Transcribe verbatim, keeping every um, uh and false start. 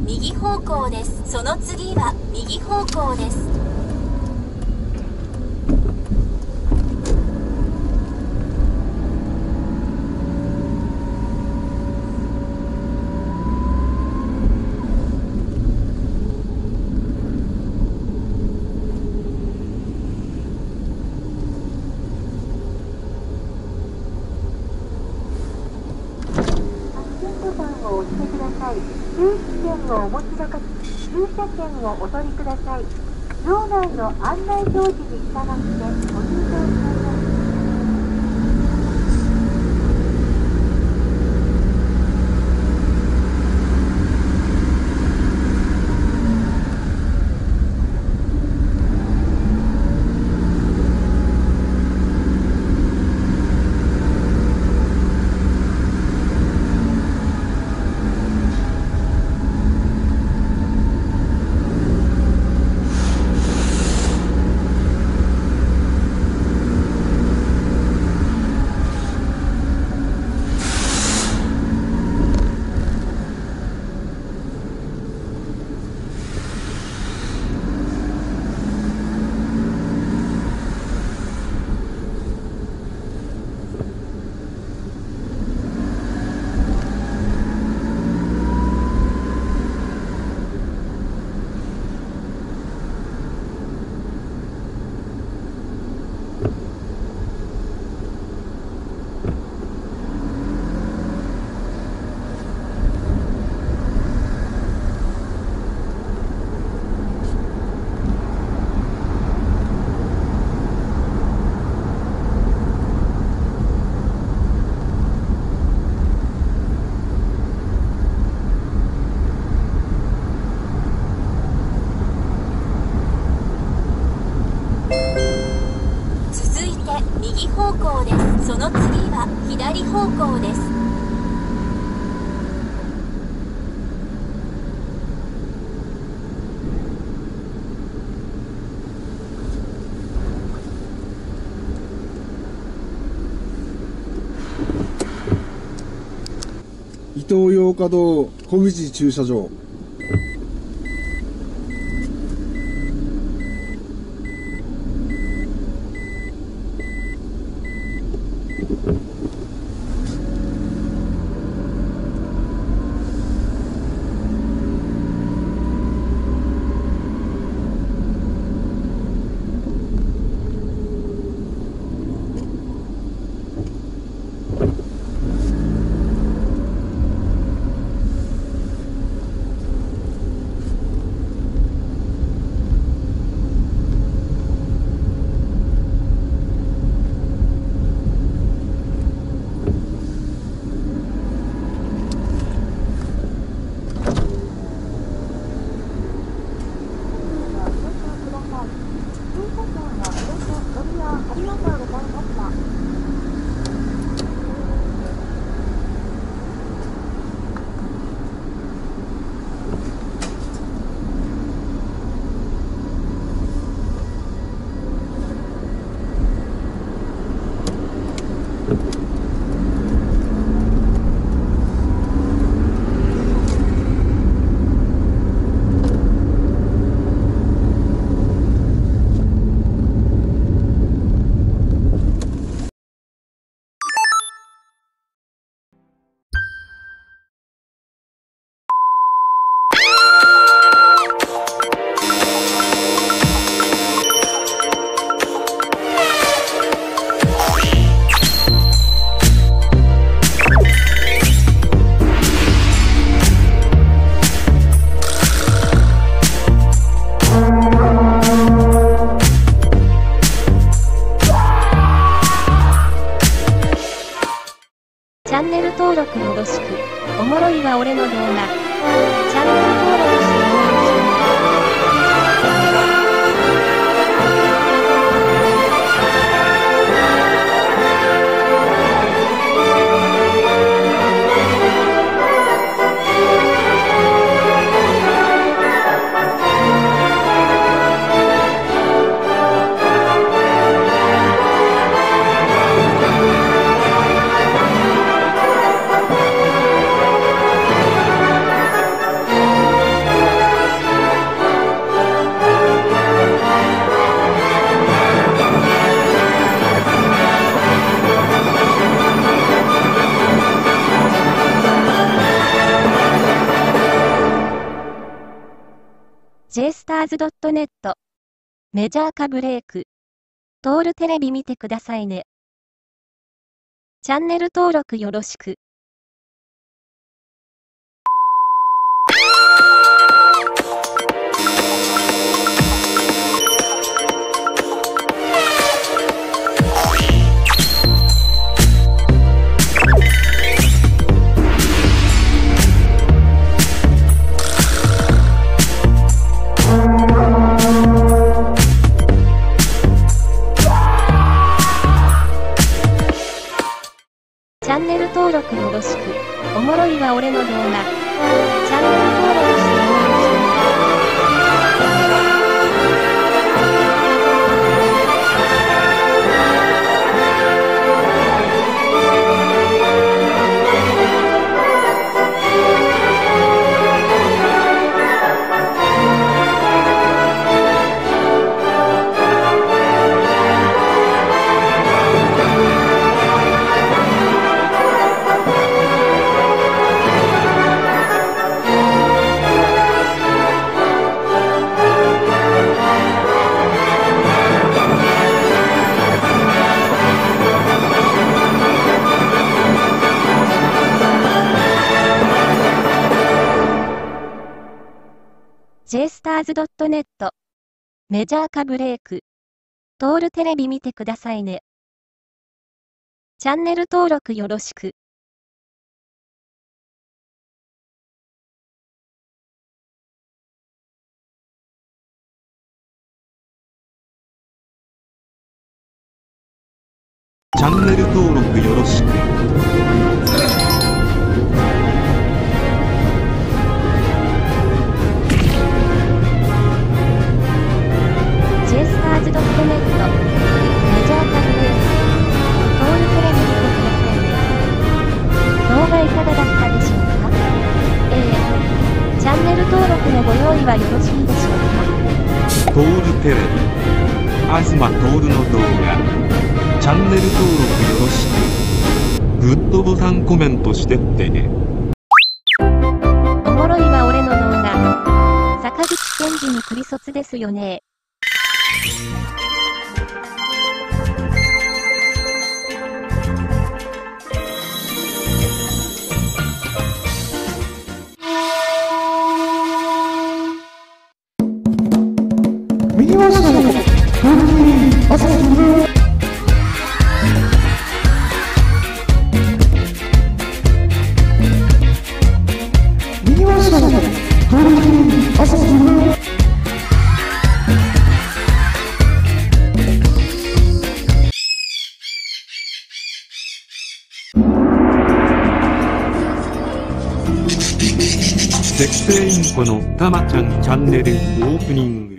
右方向です。その次は右方向です。 駐車券をお持ちの方、駐車券をお取りください。場内の案内表示に従ってご入場ください。 右方向です。その次は左方向です。 伊東洋華堂小口駐車場。 チャンネル登録よろしく。おもろいわ俺の動画。チャンネル登録してもらう人。 「 ターズ ドットネット メジャーかブレイク。トールテレビ見てくださいね。チャンネル登録よろしく。チャンネル登録よろしく。おもろいわ俺の動画。チャンネル登録して応援してね。ジェイスターズ ドットネット メジャーかブレイク。トールテレビ見てくださいね。チャンネル登録よろしく。 チャンネル登録よろしく。 ジェイスターズ ドットネット メジャーかブレイク。トールテレビ見てくださいね。動画いかがだったでしょうか？ええ。チャンネル登録のご用意はよろしいでしょうか？ トールテレビ、東徹の動画。チャンネル登録よろしく。グッドボタンコメントしてってね。 おもろいわ俺の動画。坂口健二にクリ卒ですよね。 右回しのトールテレビ朝日です。右回しのトールテレビ朝日です。 適正インコのたまちゃんチャンネルオープニング。